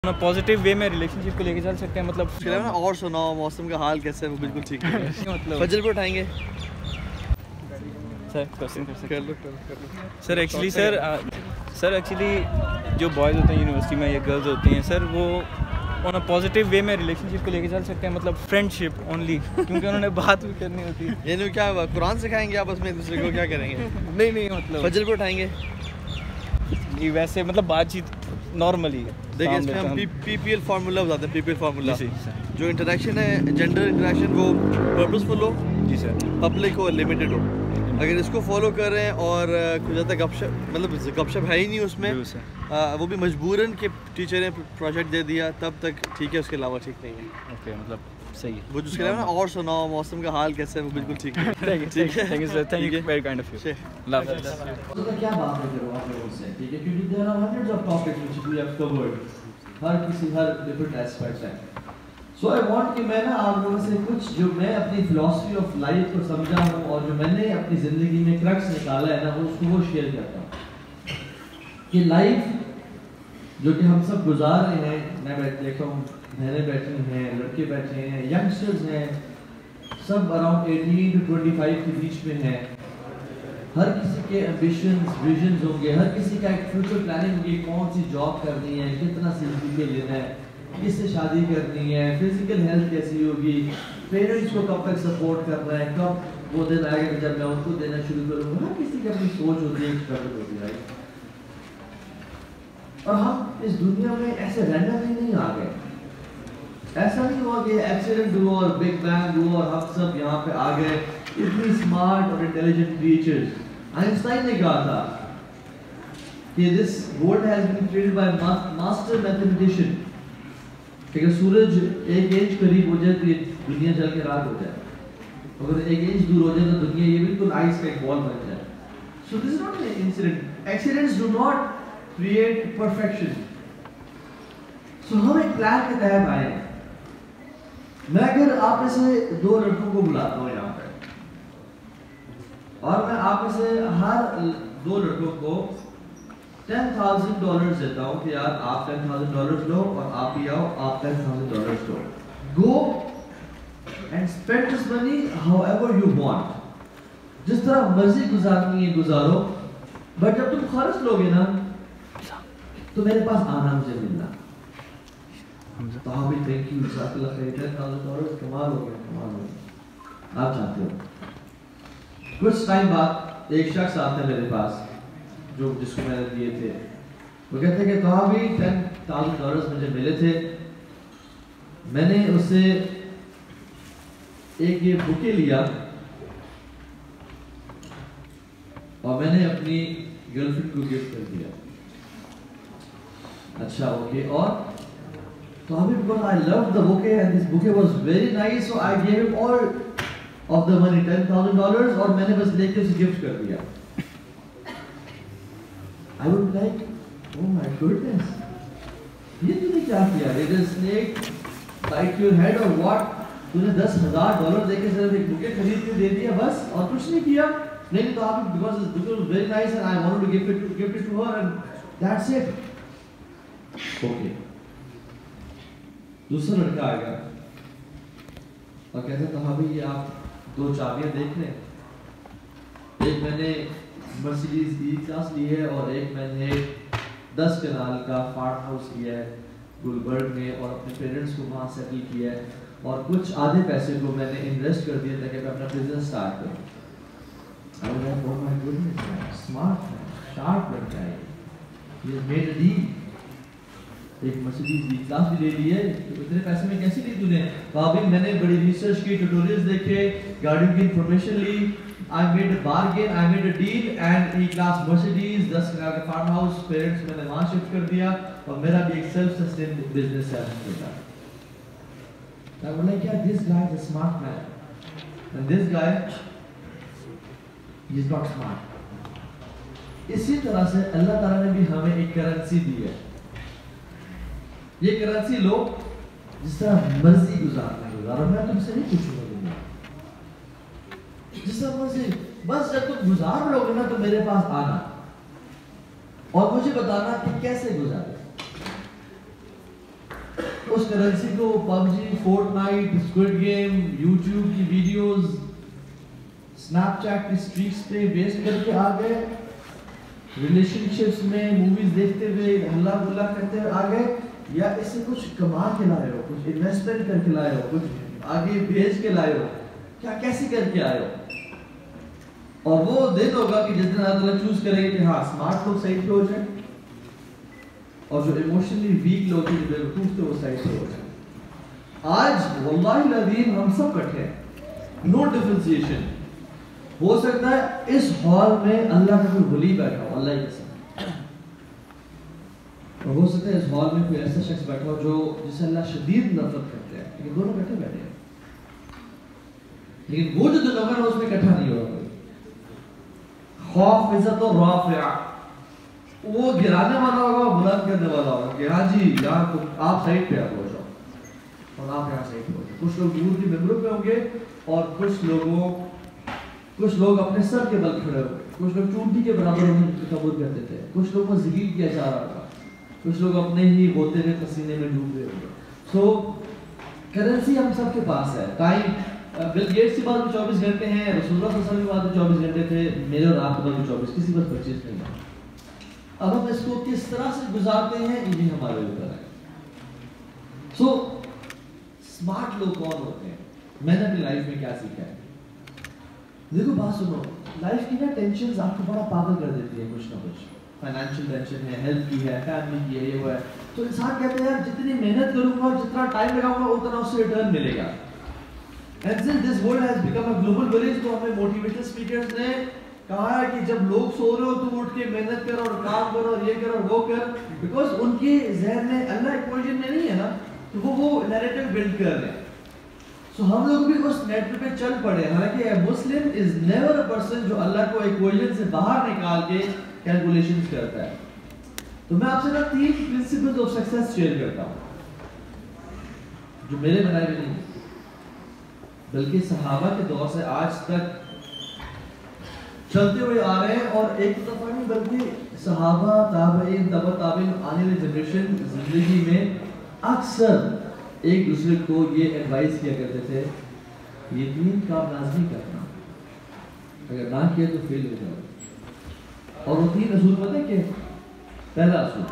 Positive way میں relation شپ کو لے کے چل سکتے ہیں. مطلب اور سناؤ موسم کا حال کیسا ہے؟ وہ بالکل ٹھیک ہے. مطلب فجر پہ اٹھائیں گے سر ایکچولی جو بوائز ہوتے ہیں یونیورسٹی میں یا گرلز ہوتی ہیں سر, وہ آن اے پازیٹیو وے میں ریلیشن شپ کو لے کے چل سکتے ہیں. مطلب فرینڈ شپ اونلی, کیونکہ انہوں نے بات بھی کرنی ہوتی ہے. یعنی کیا قرآن سکھائیں گے آپس میں ایک دوسرے کو, کیا کریں گے؟ نہیں مطلب فجر پہ اٹھائیں گے ویسے مطلب بات چیت نارملی. دیکھیں اس میں ہم پی پی ایل فارمولا بتاتے ہیں. پی پی ایل فارمولا جو انٹریکشن ہے, جنڈر انٹریکشن, وہ پرپزفل ہو, جی سر, پبلک ہو, لمیٹڈ ہو. اگر اس کو فالو کر رہے ہیں اور کچھ زیادہ گپ شپ, مطلب گپ شپ ہے ہی نہیں اس میں, وہ بھی مجبوراً کہ ٹیچر نے پروجیکٹ دے دیا تب تک ٹھیک ہے, اس کے علاوہ ٹھیک نہیں ہے. اوکے مطلب صحیح ہے. وہ جس کے علاوہ اور سناؤ موسم کا حال کیسا ہے, وہ بالکل ٹھیک ہے. ٹھیک ہے, thank you sir, thank you very kind of you. اللہ حافظ. کیا بات کرو آپ لوگوں سے, ٹھیک ہے, کیونکہ there are hundreds of topics which we have covered, ہر ڈفرنٹ ایسپیکٹس ہیں. سو آئی وانٹ کہ میں نا آپ لوگوں سے کچھ جو میں اپنی فلاسفی آف لائف کو سمجھا ہوں اور جو میں نے اپنی زندگی میں کرکس نکالا ہے نا, وہ اس کو وہ شیئر کرتا ہوں. کہ لائف جو کہ ہم سب گزار رہے ہیں, میں دیکھتا ہوں بہنیں بیٹھی ہیں, لڑکے بیٹھے ہیں, ینگسٹرز ہیں, سب اراؤنڈ 18 to 25 کے بیچ میں ہیں. ہر کسی کے ایمبیشنز, ویژنز ہوں گے, ہر کسی کا ایک فیوچر پلاننگ ہوگی, کون سی جاب کرنی ہے, کتنا سرٹیفکیٹ لینا ہے, کس سے شادی کرنی ہے, فزیکل ہیلتھ کیسی ہوگی, پیرنٹس کو کب تک سپورٹ کرنا ہے, کب وہ دن آئے گا جب میں ان کو دینا شروع کروں گا. ہر کسی کی اپنی سوچ ہوتی ہے, اسٹرگل ہوتی ہے. اور ہم اس دنیا میں ایسے رینڈملی نہیں آ گئے. ایسا نہیں ہوا کہ ایکسیڈنٹ ہوا اور بگ بینگ ہوا اور ہم سب یہاں پہ آ گئے اتنی اسمارٹ اور انٹیلیجنٹ کریچرز. آئنسٹائن نے کہا تھا کہ this world has been created by master mathematician, کہ اگر سورج 1 انچ قریب ہو جائے تو یہ دنیا جل کے راکھ ہو جائے, اگر 1 انچ دور ہو جائے تو دنیا یہ بالکل آئس کا ایک بال بن جائے. So this is not an incident. Accidents do not create perfection. So ہم ایک پلان کے تحت آئے ہیں. میں اگر آپ میں سے 2 لڑکوں کو بلاتا ہوں یہاں پہ, اور میں آپ میں سے ہر 2 لڑکوں کو $10,000 دیتا ہوں کہ یار آپ $10,000 لو اور آپ بھی آؤ, آپ $10,000 لو, go and spend this money however you want, جس طرح مرضی گزارنی ہے گزارو, بٹ جب تم خرچ لوگے نا تو میرے پاس آنا, مجھے ملنا. تو ہاں بھی تھینک یو, جزاک اللہ خیر, $10,000 کمال ہو گیا, کمال ہو گیا. آپ چاہتے ہو کچھ ٹائم بعد ایک شخص آتا ہے میرے پاس جو جس کو میں نے دیے تھے, وہ کہتے ہیں کہ تو بھی $10,000 مجھے ملے تھے, میں نے اس سے ایک یہ بکے لیا اور میں نے اپنی گرل فرینڈ کو گفٹ کر دیا. اچھا اوکے, اور تو ابھی because I loved the bouquet and this bouquet was very nice, so I gave him all of the money, $10,000, اور میں نے بس لے کے اسے گفٹ کر دیا. I would be like, oh my goodness, یہ تو نے کیا کیا, did a snake bite your head or what? تو نے $10,000 دے کے صرف ایک بکے خرید کے دے دیا بس, اور کچھ نہیں کیا. نہیں تو آپ because this bouquet was very nice and I wanted to give it to her and that's it. Okay. دوسرا لڑکا آئے گا اور کہتے ہیں تو یہ آپ 2 چابیاں دیکھ لیں, ایک میں نے مرسیڈیز کی کلاس لی ہے اور ایک میں نے 10 کنال کا فارم ہاؤس لیا ہے گلبرگ میں اور اپنے پیرنٹس کو وہاں سیٹل کیا ہے, اور کچھ آدھے پیسے کو میں نے انویسٹ کر دیا تاکہ میں اپنا بزنس اسٹارٹ کروں. Oh my goodness, smart man, sharp لڑکا ہے, he has made a deal. ایک مرسیڈیز کی کلاس بھی لے لی ہے, تو اتنے پیسے میں کیسے لی تو نے؟ تو ابھی میں نے بڑی ریسرچ کی, ٹیوٹوریلز دیکھے, گاڑیوں کی انفارمیشن لی, I made a bargain, I made a deal, and E class Mercedes 10 kanal کا فارم ہاؤس پیرنٹس میں نے وہاں شفٹ کر دیا, اور میرا بھی ایک سیلف سسٹین بزنس ہے اس کا. I was like, yeah, this guy is a smart man, and this guy he is not smart. اسی طرح سے اللہ تعالیٰ نے بھی ہمیں ایک کرنسی دی ہے. یہ کرنسی لو, جس طرح مرضی گزارنا گزارو, میں تم سے نہیں پوچھوں گا دنیا جس طرح مرضی, بس جب تم گزار لو گے نا تو میرے پاس آنا اور مجھے بتانا کہ کیسے گزارے. اس کرنسی کو PUBG, Fortnite, Squid Game, YouTube کی ویڈیوز, اسنیپ چیٹ کی اسٹریکس پہ ویسٹ کر کے آ گئے, ریلیشن شپس میں موویز دیکھتے ہوئے ہلا گلا کرتے ہوئے آ گئے, یا اس سے کچھ کما کے لائے ہو, کچھ انویسٹمنٹ کر کے لائے ہو, کچھ آگے بھیج کے لائے ہو, کیا کیسے کر کے آئے ہو؟ اور وہ دن ہوگا کہ جس دن اللہ تعالیٰ چوز کرے گا کہ ہاں اسمارٹ لوگ صحیح پہ ہو جائیں, اور جو ایموشنلی ویک لوگ ہیں جو بیوقوف تھے وہ صحیح پہ ہو جائیں. آج واللہ العظیم ہم سب کٹھے ہیں, نو ڈفرینسیشن. ہو سکتا ہے اس ہال میں اللہ کا کوئی ولی بیٹھا ہو, اللہ کی قسم, اور ہو سکتا ہے اس ہال میں کوئی ایسا شخص بیٹھا ہو جو جسے اللہ شدید نفرت کرتے ہیں, لیکن دونوں بیٹھے ہیں, لیکن وہ جو نمبر ہے اس میں اکٹھا نہیں ہو رہا. خوف عزت اور رافع, وہ گرانے والا ہوگا, بلند کرنے والا ہوگا کہ ہاں جی یہاں آپ سائڈ پہ ہو جاؤ, اور آپ یہاں سائڈ پہ ہو جاؤ. کچھ لوگ دور کی ممبروں پہ ہوں گے, اور کچھ لوگ اپنے سر کے بل کھڑے ہوئے, کچھ لوگ چونٹی کے برابر ہونے کی تصور کرتے تھے, کچھ لوگ کو ذلیل کیا جا رہا تھا, کچھ لوگ اپنے ہی ہوتے ہوئے پسینے میں ڈوب رہے ہوئے. سو کرنسی ہم سب کے پاس ہے. ٹائم بل گیٹس کے بعد 24 گھنٹے ہیں, رسول اللہ صلی اللہ علیہ وسلم کے بعد 24 گھنٹے تھے, میرے اور آپ کے بعد 24, کسی بس 25 نہیں ہے. اب ہم اس کو کس طرح سے گزارتے ہیں یہ ہمارے اوپر ہے. سو اسمارٹ لوگ کون ہوتے ہیں؟ میں نے اپنی لائف میں کیا سیکھا ہے؟ دیکھو بات سنو, لائف کی نا ٹینشنز آپ کو بڑا پاگل کر دیتی ہے, کچھ نہ کچھ. فائنینشیل ٹینشن ہے, ہیلتھ کی ہے, فیملی کی ہے, یہ وہ ہے. تو انسان کہتے ہیں یار جتنی محنت کروں گا, جتنا ٹائم لگاؤں گا, اتنا اس سے ریٹرن ملے گا. And since this world has become a global village, تو ہمیں موٹیویشنل اسپیکرز نے کہا ہے کہ جب لوگ سو رہے ہو تو اٹھ کے محنت کرو اور کام کرو اور یہ کرو اور وہ کر, بیکاز ان کے ذہن میں اللہ ایکویشن میں نہیں ہے نا, تو وہ نیریٹو بلڈ کر رہے ہیں. سو ہم لوگ بھی اس نیریٹو پہ چل پڑے. حالانکہ اے مسلم از نیور اے پرسن جو اللہ کو ایکویشن سے باہر نکال کے کیلکولیشنز کرتا ہے. تو میں آپ سے نا 3 پرنسپلز آف سکسیس شیئر کرتا ہوں جو میرے بنائے ہوئے نہیں بلکہ صحابہ کے دور سے آج تک چلتے ہوئے آ رہے ہیں. اور ایک دفعہ نہیں بلکہ صحابہ, تابعین, تبع تابعین, آنے والی جنریشن زندگی میں اکثر ایک دوسرے کو یہ ایڈوائز کیا کرتے تھے, یہ 3 کام لازمی کرنا, اگر نہ کیا تو فیل ہو جاؤ. اور وہ 3 اصول پتہ ہے کہ پہلا اصول,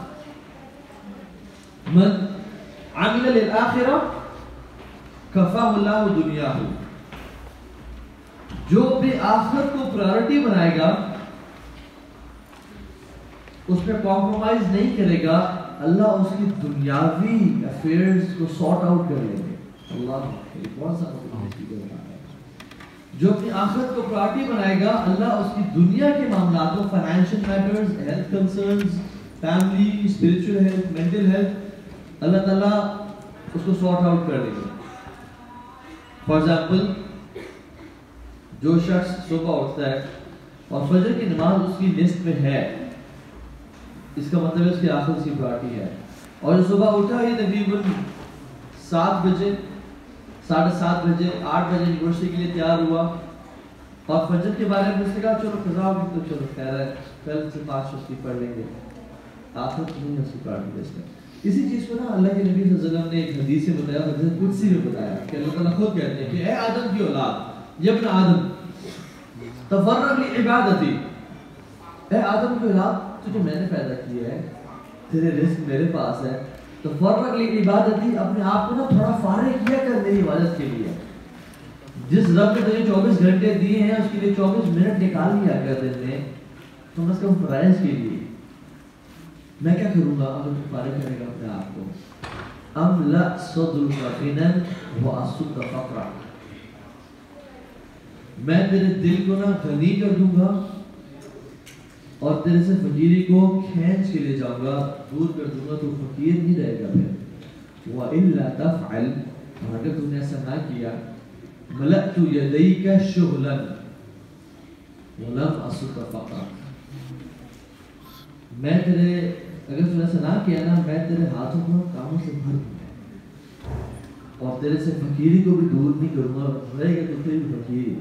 من عمل للآخرہ کفاہ اللہ دنیا ہو, جو اپنی آخرت کو پرائرٹی بنائے گا, اس میں کمپرومائز نہیں کرے گا, اللہ اس کی دنیاوی افیئرز کو سارٹ آؤٹ کر لیں گے. اللہ بہت سارا جو اپنی آخرت کو پرائرٹی بنائے گا, اللہ اس کی دنیا کے معاملات کو, financial matters, health concerns, family, spiritual health, mental health, اللہ تعالیٰ اس کو سارٹ آؤٹ کر لیں گے. فار ایگزامپل, جو شخص صبح اٹھتا ہے اور فجر کی نماز اس کی لسٹ میں ہے, اس کا مطلب ہے اس کی آخرت کی پرائرٹی ہے. اور جو صبح اٹھا یہ تقریباً 7 بجے, 7:30 بجے, 8 بجے یونیورسٹی کے لیے تیار ہوا, اور فجر کے بارے میں اس نے کہا چلو قضا ہوگی تو چلو خیر ہے, کل سے 5 چھٹی پڑھ لیں گے, آخرت نہیں ہے اس کی پرائرٹی لسٹ میں. اسی چیز کو نا اللہ کے نبی صلی اللہ علیہ وسلم نے ایک حدیث سے بتایا, حدیث قدسی میں بتایا کہ اللہ تعالیٰ خود کہتے ہیں کہ اے آدم کی اولاد, یا ابن آدم تفرغ لعبادتی, اے آدم کی اولاد تجھے میں نے پیدا کیا ہے, تیرے رزق میرے پاس ہے, تفرغ لعبادتی, اپنے آپ کو نا تھوڑا فارغ کیا کر میری عبادت کے لیے. جس رب نے تجھے 24 گھنٹے دیے ہیں اس کے لیے 24 منٹ نکال لیا کر دن میں, تم اس کا فرائض کے لیے. میں کیا کروں گا اگر تم فارغ کرے گا اپنے آپ کو؟ املا صدرک غنا واسد فقرا, میں تیرے دل کو نا غنی کر دوں گا اور تیرے سے فقیری کو کھینچ کے لے جاؤں گا, دور کر دوں گا, تو فقیر نہیں رہے گا پھر. وَإِلَّا تَفْعَلْ, اور اگر تم نے ایسا نہ کیا, مَلَأْتُ يَدَيْكَ شُغْلًا وَلَمْ أَصُدْكَ فَقْرًا, میں تیرے, اگر تم نے ایسا نہ کیا نا, میں تیرے ہاتھوں کو کاموں سے بھر دوں گا اور تیرے سے فقیری کو بھی دور نہیں کروں گا, رہے گا تو تیری فقیر.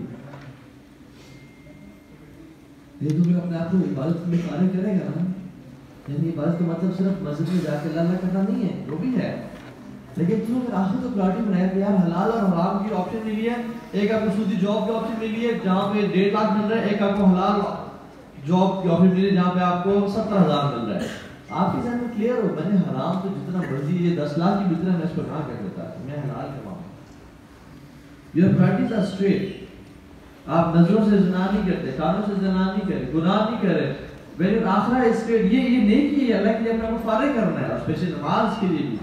یہ تو اپنے آپ کو عبادت میں فارغ کرے گا نا, یعنی عبادت کا مطلب صرف مسجد میں جا کے اللہ کرنا نہیں ہے, وہ بھی ہے, لیکن تم نے آخر تو پراٹی بنایا کہ یار حلال اور حرام کی آپشن ملی ہے, ایک آپ کو سودی جاب کی آپشن ملی ہے جہاں پہ 1.5 لاکھ مل رہا ہے, ایک آپ کو حلال جاب کی آپشن ملی ہے جہاں پہ آپ کو 70,000 مل رہا ہے. آپ کے ذہن میں کلیئر ہو, میں نے حرام تو جتنا مرضی یہ 10 لاکھ کی بتنا میں اس پر کہاں کر دیتا ہے, میں حلال کماؤں. Your priorities are straight. آپ نظروں سے زنا نہیں کرتے, کانوں سے زنا نہیں کرتے, گناہ نہیں کرے. When your آخرہ is straight, یہ نیکی ہے, اللہ کے لیے اپنا کو فارغ کرنا ہے, اور اسپیشلی نماز کے لیے بھی.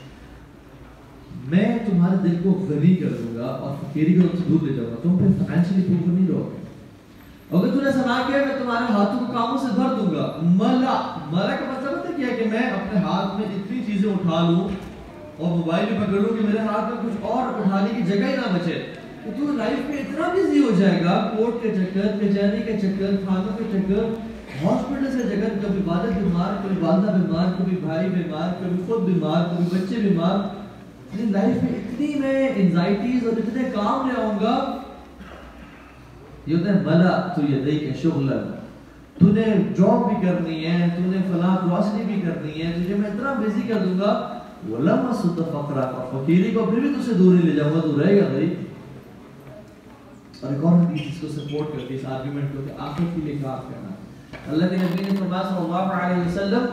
میں تمہارے دل کو غنی کر دوں گا اور فقیری کو تم سے دور لے جاؤں گا, تم پھر فائنینشلی پروف نہیں رہو گے. اگر تم نے ایسا نہ کیا میں تمہارے ہاتھوں کو کاموں سے بھر دوں گا. ملا کا مطلب ہوتا ہے کیا کہ میں اپنے ہاتھ میں اتنی چیزیں اٹھا لوں اور موبائل بھی پکڑ لوں کہ میرے ہاتھ میں کچھ اور اٹھانے کی جگہ ہی نہ بچے. تو لائف میں اتنا بزی ہو جائے گا, کورٹ کے چکر, کچہری کے چکر, تھانوں کے چکر, ہاسپٹل سے چکر, کبھی والد بیمار, کبھی والدہ بیمار, کبھی بھائی بیمار, کبھی خود بیمار, کبھی بچے بیمار. لائف میں اتنی میں انزائٹیز اور اتنے کام لے آؤں گا. یہ ہوتا ہے ملا تو یدیک شغلا, تو نے جاب بھی کرنی ہے, تو نے فلاں گروسری بھی کرنی ہے, تجھے میں اتنا بزی کر دوں گا. ولما سد فقرا, فقیری کو پھر بھی تجھ سے دور نہیں لے جاؤں گا, تو رہے گا غریب. اور ایک اور حدیث اس کو سپورٹ کرتی ہے اس آرگومنٹ کو کہ آخرت کے لیے کام کرنا. اللہ کے نبی نے فرمایا صلی اللہ علیہ وسلم,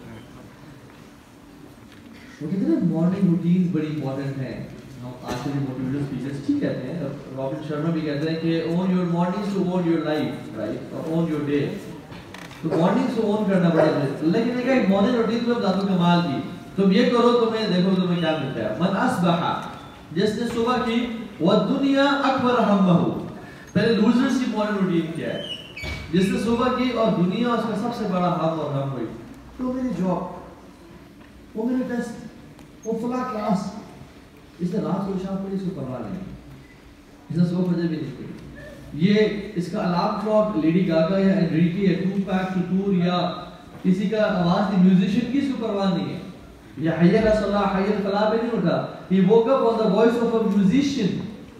وہ کہتے ہیں مارننگ روٹین بڑی امپورٹنٹ ہے. ہم آج کے موٹیویشنل اسپیکرز ٹھیک کہتے ہیں, رابرٹ شرما بھی کہتے ہیں کہ own your mornings to own your life, right, اور اون یور ڈے. تو مارننگز کو اون کرنا بڑا ضروری ہے. اللہ نے کہا ایک مارننگ روٹین تمہیں بتا دوں کمال کی, تم یہ کرو تمہیں دیکھو تمہیں کیا ملتا ہے. من اصبح, جس نے صبح کی, والدنیا اکبر ہمہ, پہلے لوزرز کی مارننگ روٹین کیا ہے, جس نے صبح کی اور دنیا اس کا سب سے بڑا ہم اور ہم ہوئی. تو میری جاب, وہ میرے ٹیسٹ, وہ فلاں کلاس, اس نے رات کو شام کو اس کو پرواہ نہیں, اس نے صبح فجر بھی نہیں پڑھی. یہ اس کا الارم کلاک لیڈی گاگا یا انریکی یا ٹو پیک ٹو ٹور یا کسی کا آواز دی میوزیشین کی اس کو پرواہ نہیں ہے. یا حی علی الصلاۃ, حی الفلاح پہ نہیں اٹھا. He woke up on the voice of a musician.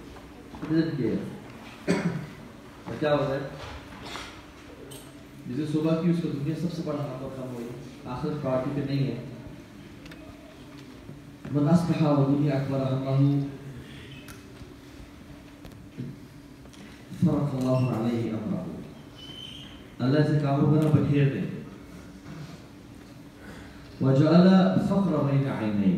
کیا ہوتا ہے جسے صبح کی اس کو دنیا سب سے بڑا ہم کم ہوئی, آخر پارٹی پہ نہیں ہے. من اصبح والدنیا اکبر ہمہ فرق اللہ علیہ امرہ, اللہ سے کاموں کو نہ بکھیر دے. وجعل فقر بین عینیہ,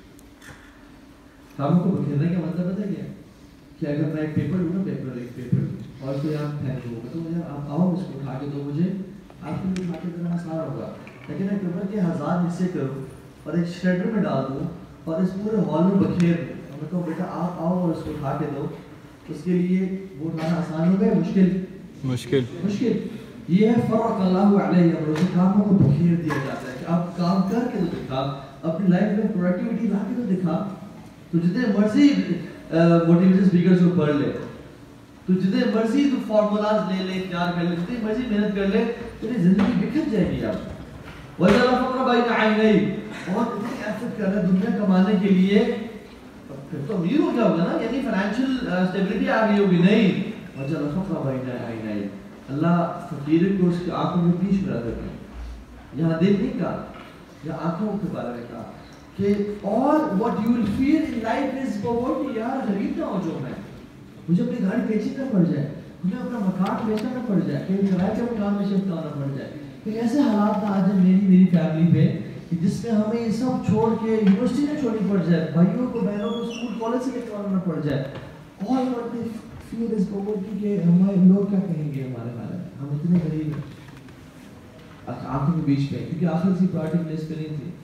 کاموں کو بکھیرنے کا مطلب پتہ کیا ہے کہ اگر میں ایک پیپر لوں نا, ایک پیپر اور اس کو یہاں پھینک دوں گا, تو یار آپ آؤ اس کو اٹھا کے دو مجھے, آپ کے لیے اٹھا کے دینا آسان ہوگا. لیکن ایک پیپر کے 1000 حصے کروں اور ایک شریڈر میں ڈال دوں اور اس پورے ہال میں بکھیر دوں, اور میں کہوں بیٹا آپ آؤ اور اس کو اٹھا کے دو, اس کے لیے وہ اٹھانا آسان ہوگا, مشکل. یہ ہے فرق اللہ علیہ امرہ, کاموں کو بکھیر دیا جاتا ہے کہ آپ کام کر کے تو دکھا, اپنی لائف میں پروڈکٹیوٹی لا کے تو دکھا. تو جتنے مرضی موٹیویشن اسپیکرز کو پڑھ لے, تو جتنے مرضی تو فارمولاز لے لے, اختیار کر لے, جتنی مرضی محنت کر لے, تیری زندگی بکھر جائے گی. آپ وجعل فقر بین عینیہ, اور اتنی ایفرٹ کر رہے ہیں دنیا کمانے کے لیے, پھر تو امیر ہو گیا ہوگا نا, یعنی فائنینشیل اسٹیبلٹی آ گئی ہوگی نہیں. وجعل فقر بین عینیہ, اللہ فقیر کو اس کی آنکھوں کے بیچ میں رکھ دیتے ہیں. یہاں دل نہیں کہا, یہاں آنکھوں کے بارے میں کہا کہ all what you will feel in life is poverty. یار غریب نہ ہو جو میں, مجھے اپنی گاڑی بیچنی نہ پڑ جائے, مجھے اپنا مکان بیچنا نہ پڑ جائے, کہیں کرائے کے مکان میں شفٹ ہونا پڑ جائے, کہ ایسے حالات نہ آ جائیں میری فیملی پہ کہ جس میں ہمیں یہ سب چھوڑ کے یونیورسٹی نہ چھوڑنی پڑ جائے, بھائیوں کو بہنوں کو اسکول کالج سے نکالنا پڑ جائے. all what they feel is poverty, کہ ہمارے لوگ کیا کہیں گے ہمارے بارے میں, ہم اتنے غریب ہیں. آنکھوں کے بیچ میں, کیونکہ آخر سی پارٹی پلیس پہ نہیں تھی.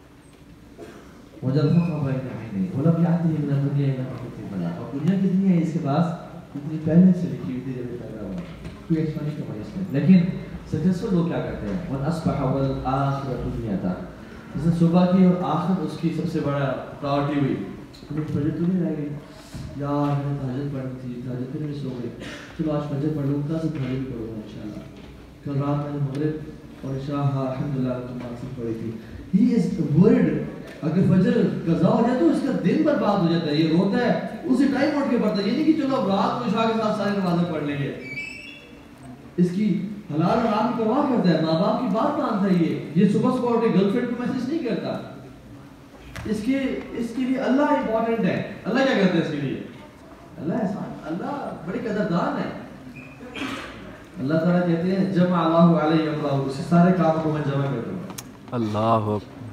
وجعل فقر بین عینیہ ولم یأتہ من الدنیا الا ما کتب له, اور دنیا کتنی ہے اس کے پاس اتنی پہلے سے لکھی ہوئی تھی جب پیدا ہوا, کوئی ایکسپیرٹ نہیں کمائی اس میں. لیکن سکسیسفل لوگ کیا کرتے ہیں, من اصبح والآخرۃ دنیاہ, جس نے صبح کی اور آخرت اس کی سب سے بڑا پرائورٹی ہوئی. تمہیں فجر تو نہیں رہ گئی, یار میں تہجد پڑھنی تھی, تہجد پہ نہیں سو گئی, چلو آج فجر پڑھ لوں, کل سے فجر بھی پڑھوں گا انشاءاللہ. کل رات میں نے مغرب اور عشاء الحمدللہ نماز پڑھی تھی. He is worried, اگر فجر قضا ہو جائے تو اس کا دن برباد ہو جاتا ہے. یہ روتا ہے, اسی ٹائم اٹھ کے پڑھتا ہے, یہ نہیں کہ چلو اب رات کو عشاء کے ساتھ ساری نمازیں پڑھ لیں گے. اس کی حلال حرام کی پرواہ کرتا ہے, ماں باپ کی بات مانتا ہے. یہ صبح صبح اٹھ کے گرل فرینڈ کو میسج نہیں کرتا, اس کے لیے اللہ امپورٹنٹ ہے. اللہ کیا کرتے ہیں اس کے لیے؟ اللہ احسان, اللہ بڑے قدردان ہے. اللہ تعالیٰ کہتے ہیں جمع اللہ علیہ امرہ, اس کے سارے کام کو میں جمع کر دوں گا. اللہ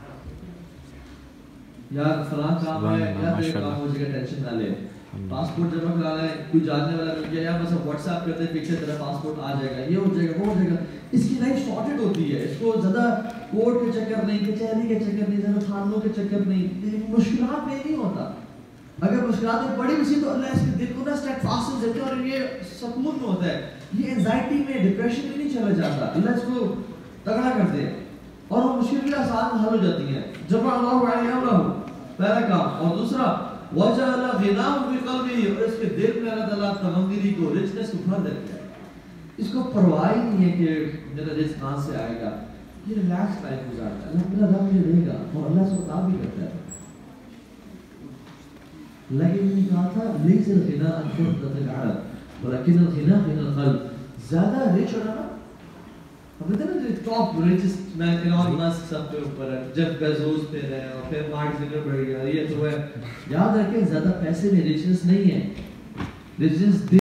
یار فلاں کام ہے, یار یہ کام ہو جائے گا, ٹینشن نہ لے. پاسپورٹ جمع کرانا ہے, کوئی جاننے والا مل گیا, یا بس واٹس ایپ کرتے ہیں پیچھے تیرا پاسپورٹ آ جائے گا, یہ ہو جائے گا, وہ ہو جائے گا. اس کی لائف سارٹڈ ہوتی ہے. اس کو زیادہ کورٹ کے چکر نہیں, کچہری کے چکر نہیں, زیادہ تھانوں کے چکر نہیں, مشکلات میں نہیں ہوتا. اگر مشکلات میں پڑی بھی تو اللہ اس کے دل کو نا اسٹیٹ فاسٹ دیتے ہیں اور یہ سکون میں ہوتا ہے. یہ اینزائٹی میں, ڈپریشن میں نہیں چلا جاتا. اللہ اس کو تگڑا کرتے ہیں اور وہ مشکل آسان حل ہو جاتی ہیں. جمع اللہ علیہ امرہ, پہلا کام. اور دوسرا وجعل غناه في قلبه, اور اس کے دل میں اللہ تعالیٰ تمنگری کو, رچنس کو بھر دیتا ہے. اس کو پرواہ ہی نہیں ہے کہ میرا رزق کہاں سے آئے گا. یہ ریلیکس لائف گزارتا ہے. اللہ میرا رب مجھے دے گا, اور اللہ اس کو عطا بھی کرتا ہے. لیکن میں نے کہا تھا لیس الغنى عن كثرة العدد ولكن الغنى من القلب. زیادہ رچ ہونا نا, ہم کہتے ہیں نا top richest man Elon Musk سب کے اوپر ہے, جیف بیزوس پہ ہے, اور پھر مارک زکربرگ ہے, یہ تو ہے. یاد رکھیں زیادہ پیسے میں ریچنس نہیں ہے, ریچنس